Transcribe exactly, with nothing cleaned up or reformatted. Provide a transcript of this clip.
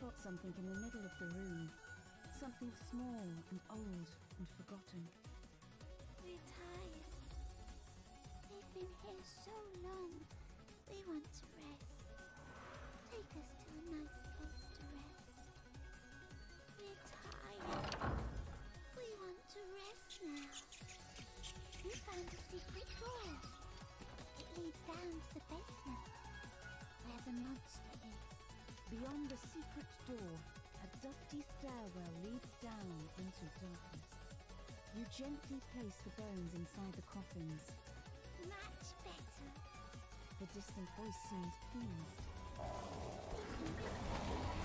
spot something in the middle of the room. Something small and old and forgotten. We're tired. We've been here so long. We want to rest. Take us to a nice place to rest. We're tired. We want to rest now. We found a secret door. It leads down to the basement, where the monster is. Beyond the secret door, a dusty stairwell leads down into darkness. You gently place the bones inside the coffins. Much better. The distant voice seems pleased. You can